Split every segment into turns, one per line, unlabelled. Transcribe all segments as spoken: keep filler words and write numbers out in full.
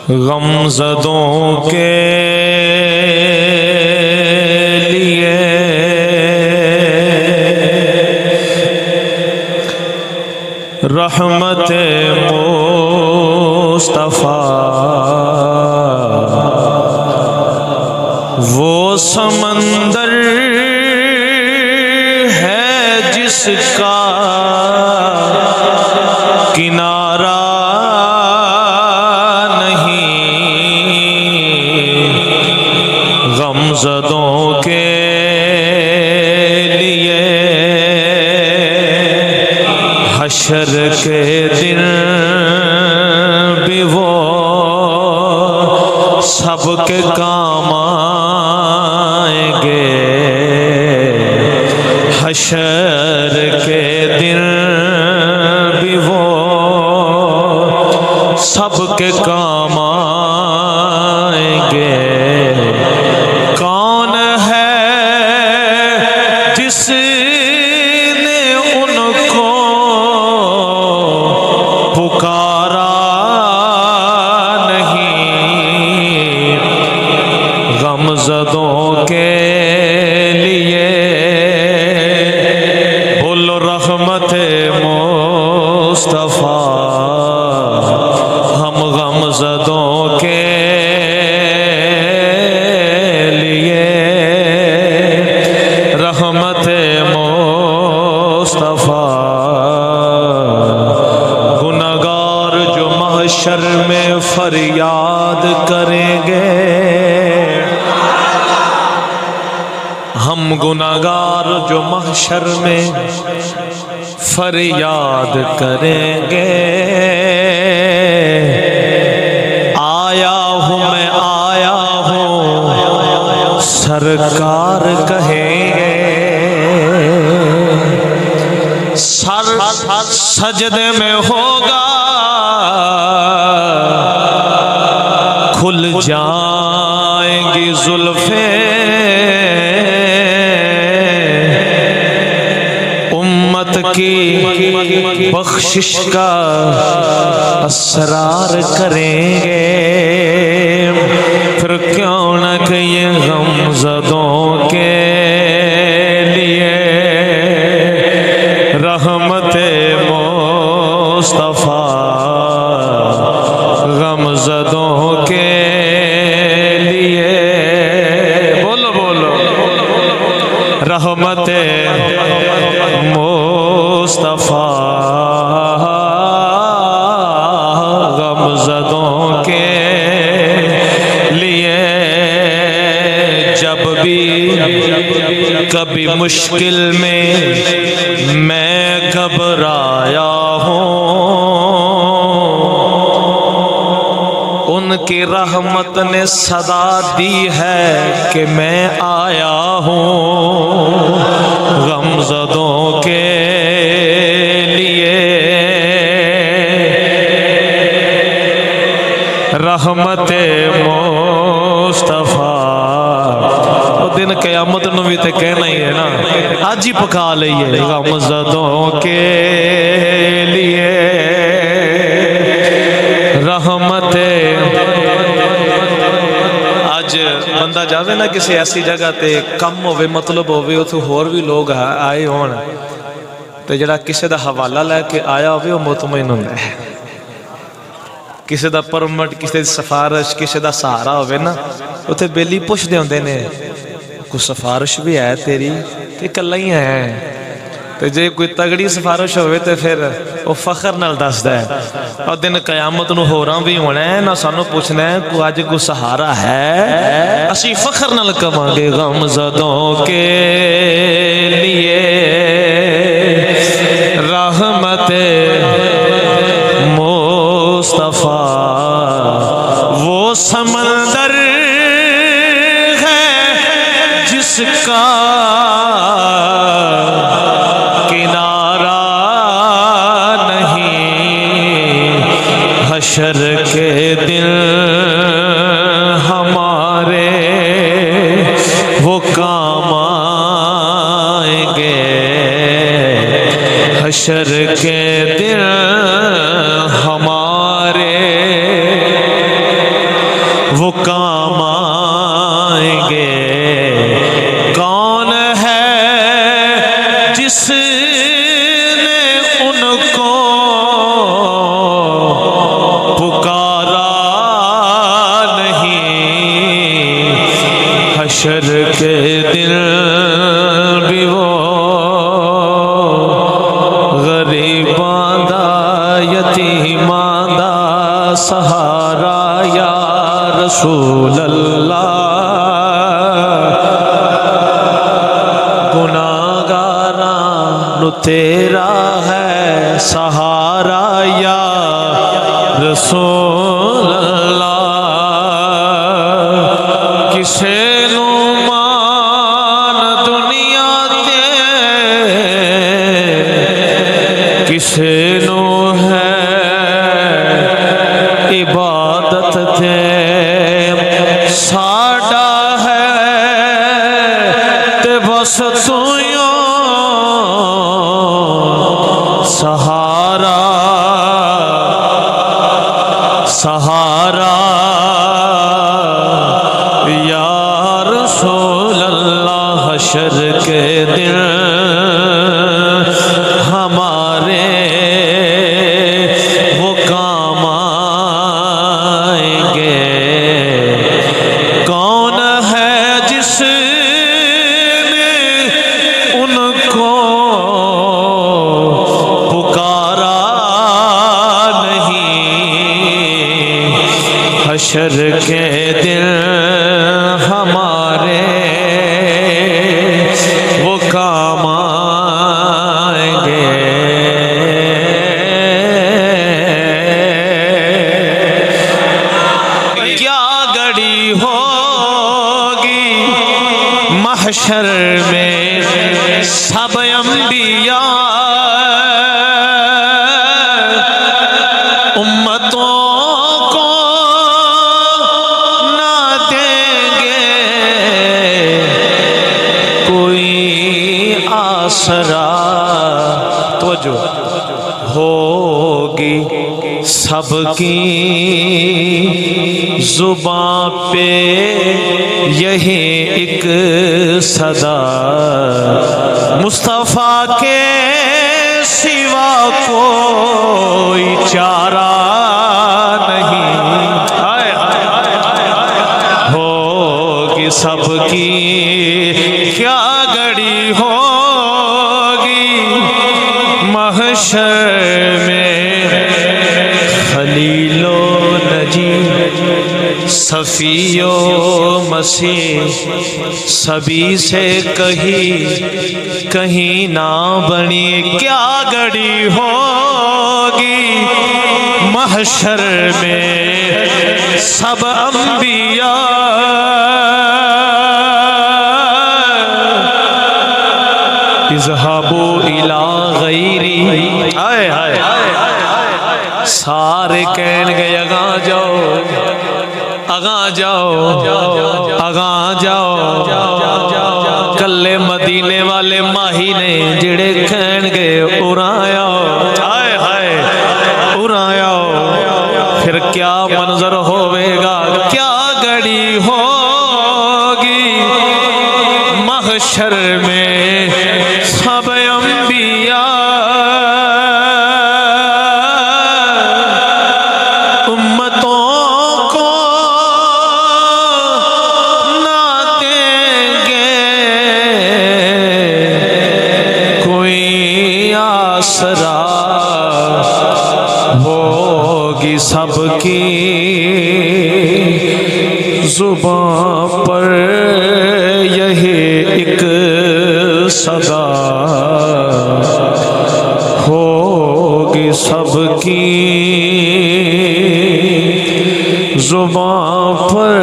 غمزدوں کے لیے رحمت مصطفیٰ وہ سمندر ہے جس کا کنارہ غمزدوں کے لیے حشر کے دن بھی وہ سب کے کام آئیں گے، حشر کے دن بھی وہ سب کے کام آئیں گے۔ کون ہے جس نے ان کو پکارا نہیں؟ غمزدوں کے لیے بولو رحمت مصطفیٰ، ہم غمزدوں کے رحمت مصطفیٰ۔ گناہگار جو محشر میں فریاد کریں گے، ہم گناہگار جو محشر میں فریاد کریں گے، آیا ہوں میں آیا ہوں سرکار کہیں گے، سر سجدے میں ہوگا کھل جائیں گی زلفیں، امت کی بخشش کا اسرار کریں گے، پھر کیوں نہ کہ یہ غمزدوں کے لیے رحمت مصطفیٰ، غمزدوں کے لیے بولو بولو رحمت مصطفیٰ، غمزدوں کے لیے جب بھی کبھی مشکل میں میں گھبرایا ہوں، ان کی رحمت نے صدا دی ہے کہ میں آیا ہوں، غمزدوں کے لیے رحمت مصطفیٰ۔ وہ دن قیامت نو بھی تے کہنا ہی ہے نا، آج ہی پکا لئیے غمزدوں کے لیے رحمت۔ آج بندہ جاوے نا کسی ایسی جگہ تے کم ہوئے مطلب ہوئے اتھو ہور بھی لوگ آئے ہونا تے جڑا کسی دا حوالہ لے کے آیا ہوئے وہ مطمئن ہوندہ ہے، کسی دا پرمٹ، کسی دا سفارش، کسی دا سہارا ہوئے نا اتھے بیلی پوچھ دے ہوندے نے کوئی سفارش بھی ہے تیری کہ کلہ ہی ہے، تو جے کوئی تگڑی سفارش ہوئے تو پھر وہ فخر نال دس دے، اور دن قیامت نو ہو رہا بھی ہونا ہے نا سانو پوچھنا ہے کوئی آج کوئی سہارا ہے، اسی فخر نال کہاں گے غمزدوں کے لیے رحمت مصطفیٰ وہ سمندر ہے جس کا کنارہ نہیں، حشر کے دن ہمارے وہ کام آئیں گے، حشر کے دن ہمارے حشر کے دن بھی وہ غریباں دا یتیماں دا سہارا یا رسول اللہ گناہگاراں نو تیرا ہے سہارا یا رسول اللہ کسے نو مان دنیا تے کسے نو ہے عبادت تے ساڈا ہے تے بس تویوں سہارا سہارا یا رسول اللہ حشر کے دن ہمارے وہ کام آئیں گے کون ہے جس نے ان کو پکارا حشر کے دن ہمارے وہ کام آئیں گے کیا گھڑی ہوگی محشر میں سب انبیاء امتوں آسرا توجہ ہوگی سب کی زبان پہ یہی ایک صدا مصطفیٰ کے سوا کوئی چارہ نہیں ہوگی سب کی کیا گھڑی ہوگی محشر میں خلیل و نجی صفی و مسیح سبھی سے کہیں کہیں نہ بنی کیا گھڑی ہوگی محشر میں سب انبیاء اذهبوا الى غیری آئے آئے سارے کہن گئے اگاں جاؤ اگاں جاؤ اگاں جاؤ کلے مدینے والے ماہی نے جڑے کہن گئے اُرایا آئے آئے اُرایا پھر کیا منظر ہوئے گا کیا گھڑی ہوگی محشر میں سب انبیاء امتوں کو نہ دیں گے کوئی آسرا ہوگی سب کی زبان پر یہی ایک صدا ہوگی سب کی زبان پر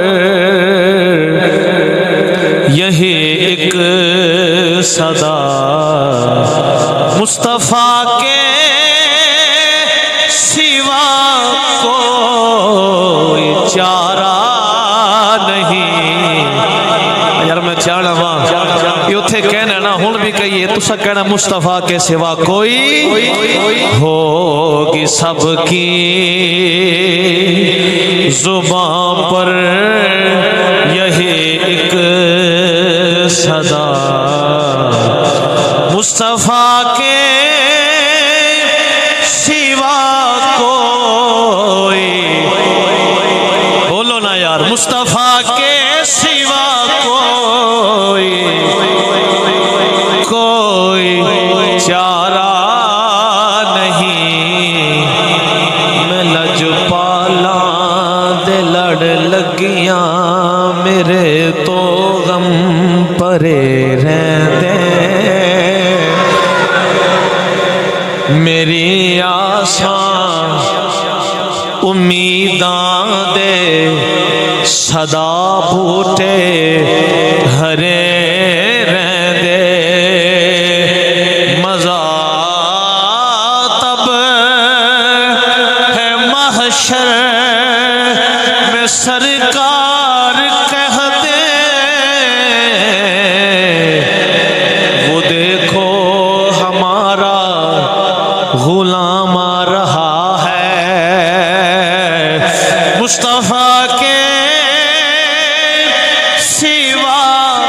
یہی ایک صدا مصطفیٰ کے سوا کوئی چارہ نہیں یار میں چاہنا ماں یہ اتھے کہنا نا ہون بھی کہیے تسا کہنا مصطفیٰ کے سوا کوئی ہوگی سب کی زبان پر یہی ایک صدا مصطفیٰ کے سوا کوئی بولو نا یار مصطفیٰ کے سوا کوئی لگیاں میرے تو غم پرے رہندے میری آسان امیداں دے صدا بوٹے ہرے رہندے مزہ تب ہے محشر میں سرکار کہتے وہ دیکھو ہمارا غلام آ رہا ہے مصطفیٰ کے سوا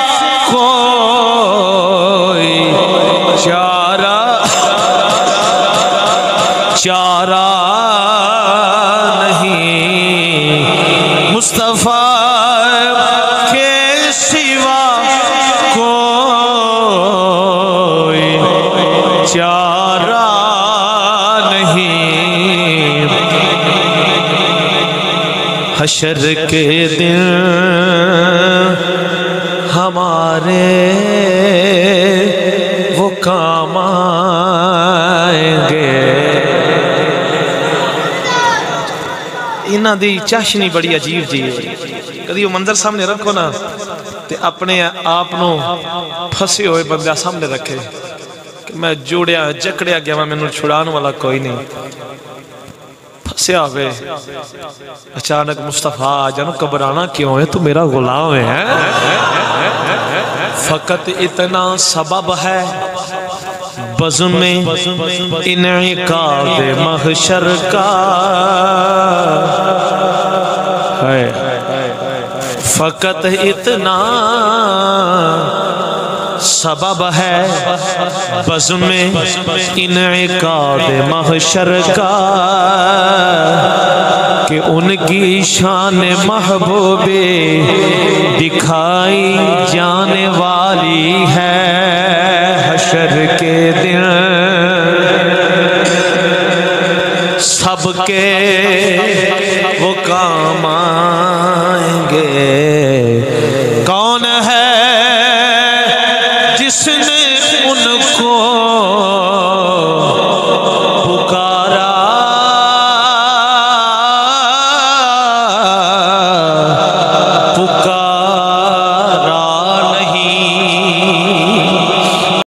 کوئی چارہ چارہ نہیں مصطفیٰ کے سوا کوئی چارہ نہیں حشر کے دن ہمارے وہ کام آئیں گے انہاں دی چاشنی بڑی عجیب جی کدی وہ منظر سامنے رکھو نا تے اپنے آپ نو پھنسے ہوئے بندہ سامنے رکھے کہ میں جوڑیا جکڑیا گیا میں میں چھڑان والا کوئی نہیں پھنسے آوے اچانک مصطفیٰ جانو کبرانا کیوں ہے تو میرا غلام ہے فقط اتنا سبب ہے بزم میں انعقاد محشر کا ہے فقط اتنا سبب ہے بزم میں انعقاد محشر کا کہ ان کی شان محبوب دکھائی جانے والی ہے حشر کے دن سب کے وہ کام آئیں گے کون ہے جس نے